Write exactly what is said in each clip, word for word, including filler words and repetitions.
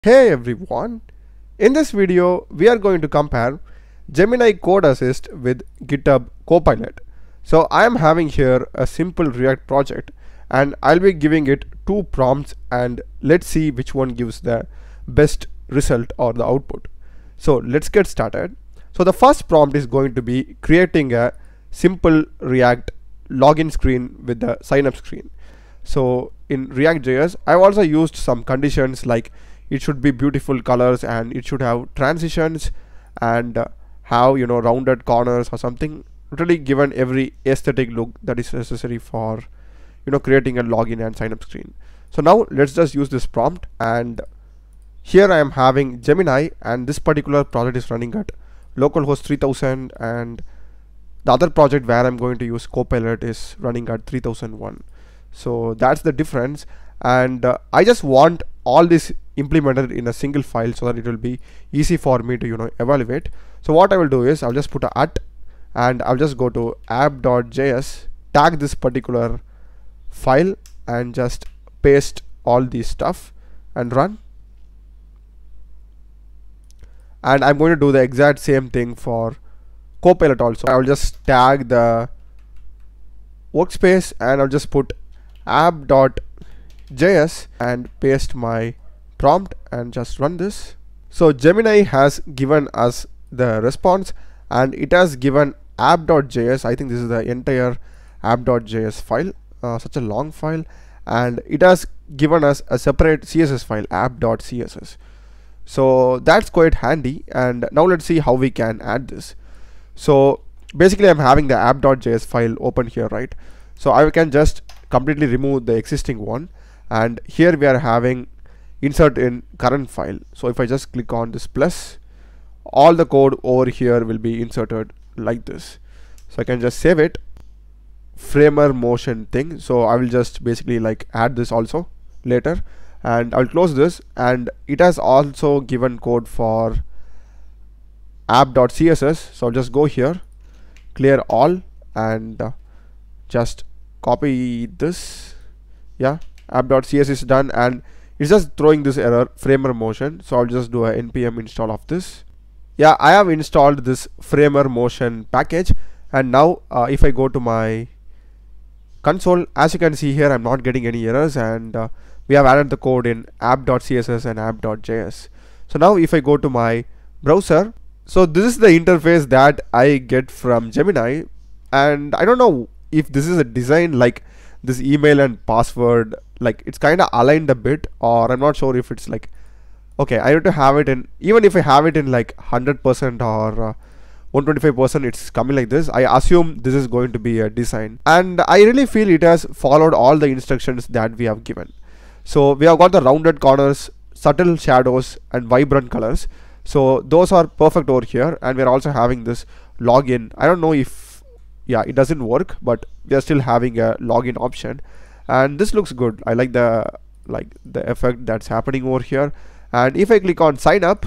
Hey everyone, in this video we are going to compare Gemini Code Assist with GitHub Copilot. So I am having here a simple React project and I'll be giving it two prompts and let's see which one gives the best result or the output. So let's get started. So the first prompt is going to be creating a simple React login screen with the sign up screen. So in React J S I've also used some conditions like it should be beautiful colors and it should have transitions and uh, have you know rounded corners or something, really given every aesthetic look that is necessary for you know creating a login and sign up screen. So now let's just use this prompt, and here I am having Gemini and this particular project is running at localhost three thousand and the other project where I'm going to use Copilot is running at three thousand one. So that's the difference, and uh, I just want all this implemented in a single file so that it will be easy for me to you know evaluate. So what I will do is I'll just put a at and I'll just go to app.js, tag this particular file and just paste all this stuff and run. And I'm going to do the exact same thing for Copilot also. I'll just tag the workspace and I'll just put app.js and paste my prompt and just run this. So Gemini has given us the response and it has given app.js. I think this is the entire app.js file, uh, such a long file, and it has given us a separate C S S file, app.css. So that's quite handy, and now let's see how we can add this. So basically I'm having the app.js file open here, right? So I can just completely remove the existing one, and here we are having insert in current file. So if I just click on this plus, all the code over here will be inserted like this. So I can just save it, framer motion thing. So I will just basically like add this also later, and I'll close this. And it has also given code for app.css. So I'll just go here, clear all, and uh, just copy this. Yeah, app.css is done, and it's just throwing this error, framer motion. So I'll just do a npm install of this. Yeah, I have installed this framer motion package, and now uh, if I go to my console, as you can see here, I'm not getting any errors, and uh, we have added the code in app.css and app.js. So now if I go to my browser, so this is the interface that I get from Gemini, and I don't know if this is a design like this email and password, like it's kind of aligned a bit, or I'm not sure if it's like, okay, I need to have it in, even if I have it in like one hundred percent or uh, one twenty-five percent, it's coming like this. I assume this is going to be a design, and I really feel it has followed all the instructions that we have given. So we have got the rounded corners, subtle shadows and vibrant colors. So those are perfect over here, and we're also having this login. I don't know if, yeah, it doesn't work, but we are still having a login option, and this looks good. I like the like the effect that's happening over here. And if I click on sign up,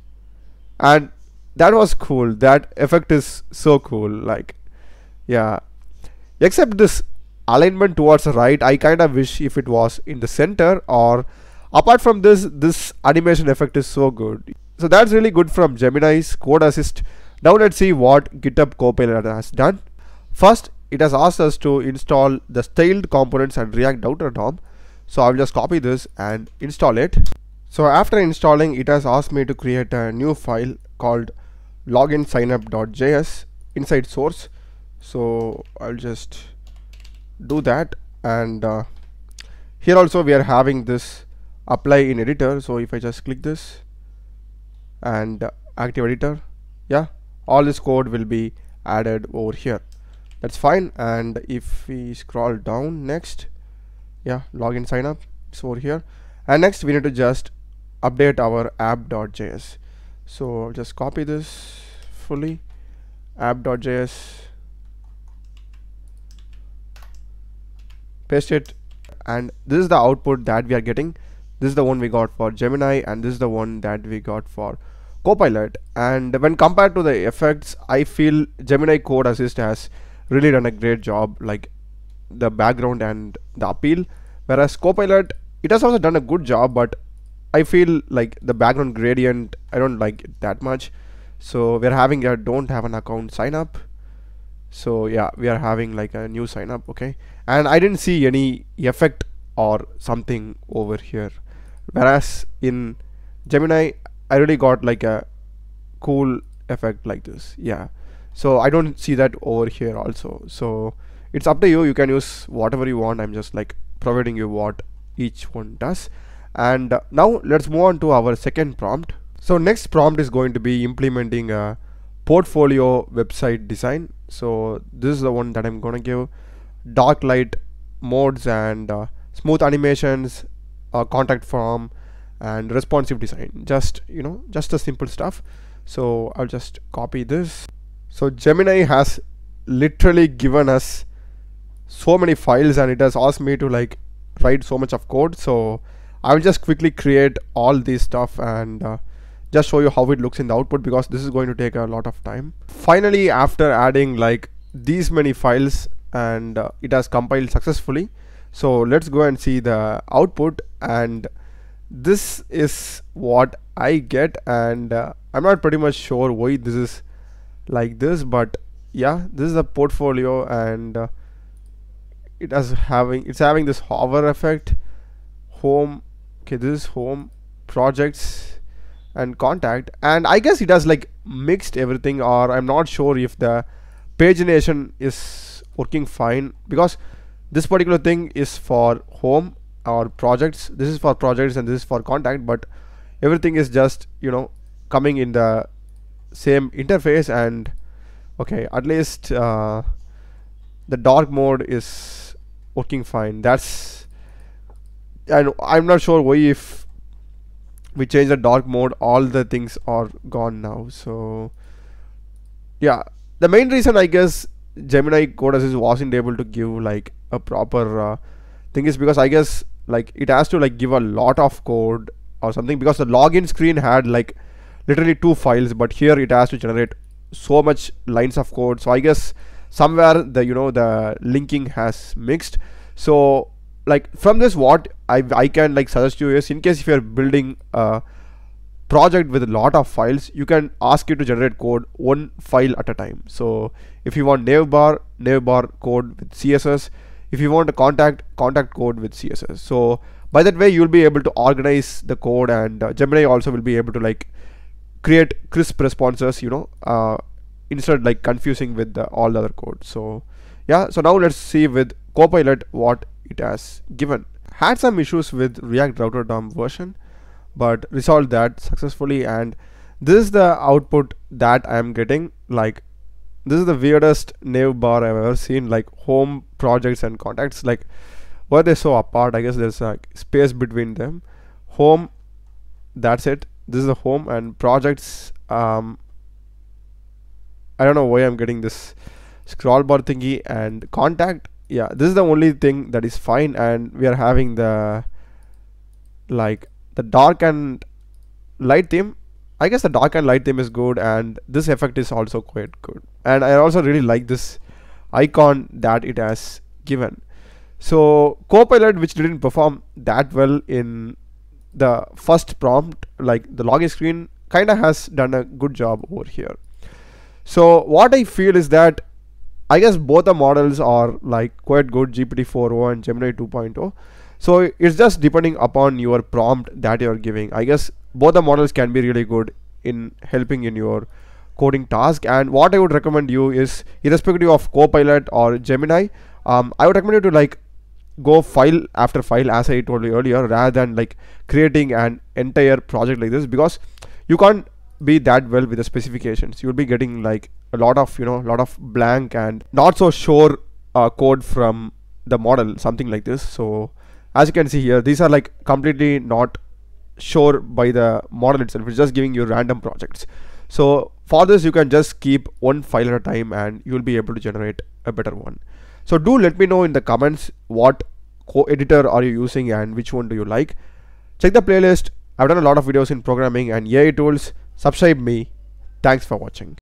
and that was cool, that effect is so cool, like, yeah, except this alignment towards the right, I kind of wish if it was in the center, or apart from this, this animation effect is so good. So that's really good from Gemini's Code Assist. Now let's see what GitHub Copilot has done. First, it has asked us to install the styled components and React outer D O M. So I'll just copy this and install it. So after installing, it has asked me to create a new file called login signup.js inside source. So I'll just do that, and uh, here also we are having this apply in editor. So if I just click this and uh, active editor, yeah, all this code will be added over here. That's fine. And if we scroll down next, yeah, login sign up, it's over here. And next we need to just update our app.js. So I'll just copy this fully, app.js, paste it, and this is the output that we are getting. This is the one we got for Gemini, and this is the one that we got for Copilot. And when compared to the effects, I feel Gemini Code Assist has really done a great job, like the background and the appeal, whereas Copilot, it has also done a good job, but I feel like the background gradient, I don't like it that much. So we're having a don't have an account sign up. So yeah, we are having like a new sign up. Okay, and I didn't see any effect or something over here, whereas in Gemini I really got like a cool effect like this. Yeah, so I don't see that over here also. So it's up to you, you can use whatever you want. I'm just like providing you what each one does. And uh, now let's move on to our second prompt. So next prompt is going to be implementing a portfolio website design. So this is the one that I'm gonna give: dark light modes and uh, smooth animations, uh, contact form, and responsive design. Just, you know, just a simple stuff. So I'll just copy this. So Gemini has literally given us so many files, and it has asked me to like write so much of code. So I will just quickly create all this stuff and uh, just show you how it looks in the output, because this is going to take a lot of time. Finally, after adding like these many files, and uh, it has compiled successfully. So let's go and see the output, and this is what I get. And uh, I'm not pretty much sure why this is like this, but yeah, this is a portfolio, and uh, it has having it's having this hover effect. Home, okay, this is home, projects, and contact, and I guess it has like mixed everything, or I'm not sure if the pagination is working fine, because this particular thing is for home or projects, this is for projects, and this is for contact, but everything is just, you know, coming in the same interface. And okay, at least uh, the dark mode is working fine. That's, and I'm not sure why if we change the dark mode all the things are gone now. So yeah, the main reason I guess Gemini Code Assist wasn't able to give like a proper uh, thing is because I guess like it has to like give a lot of code or something, because the login screen had like literally two files, but here it has to generate so much lines of code. So I guess somewhere the, you know, the linking has mixed. So like from this, what I, I can like suggest you is, in case if you're building a project with a lot of files, you can ask it to generate code one file at a time. So if you want navbar, navbar code with C S S, if you want a contact, contact code with C S S. So by that way you'll be able to organize the code, and uh, Gemini also will be able to like create crisp responses, you know, uh, instead like confusing with the, all the other code. So yeah, so now let's see with Copilot what it has given. Had some issues with React Router D O M version, but resolved that successfully, and this is the output that I am getting. Like this is the weirdest nav bar I've ever seen. Like home, projects, and contacts, like why are they so apart? I guess there's a space between them. Home, that's it, this is the home, and projects, um I don't know why I'm getting this scroll bar thingy. And contact, yeah, this is the only thing that is fine, and we are having the like the dark and light theme. I guess the dark and light theme is good, and this effect is also quite good, and I also really like this icon that it has given. So Copilot, which didn't perform that well in the first prompt, like the login screen, kinda has done a good job over here. So what I feel is that I guess both the models are like quite good, G P T four point oh and Gemini two point oh. So it's just depending upon your prompt that you're giving. I guess both the models can be really good in helping in your coding task. And what I would recommend you is, irrespective of Copilot or Gemini, um, I would recommend you to like go file after file, as I told you earlier, rather than like creating an entire project like this, because you can't be that well with the specifications. You'll be getting like a lot of, you know, a lot of blank and not so sure uh, code from the model, something like this. So as you can see here, these are like completely not sure by the model itself. It's just giving you random projects. So for this, you can just keep one file at a time, and you'll be able to generate a better one. So do let me know in the comments what co-editor are you using and which one do you like. Check the playlist. I've done a lot of videos in programming and A I tools. Subscribe me. Thanks for watching.